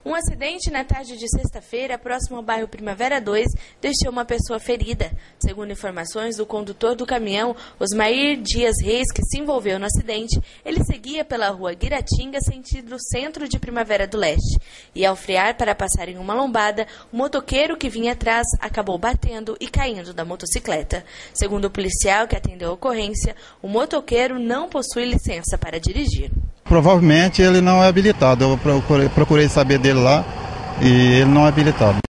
Um acidente na tarde de sexta-feira, próximo ao bairro Primavera 2, deixou uma pessoa ferida. Segundo informações do condutor do caminhão, Osmair Dias Reis, que se envolveu no acidente, ele seguia pela rua Guiratinga, sentido centro de Primavera do Leste. E ao frear para passar em uma lombada, o motoqueiro que vinha atrás acabou batendo e caindo da motocicleta. Segundo o policial que atendeu a ocorrência, o motoqueiro não possui licença para dirigir. Provavelmente ele não é habilitado. Eu procurei saber dele lá e ele não é habilitado.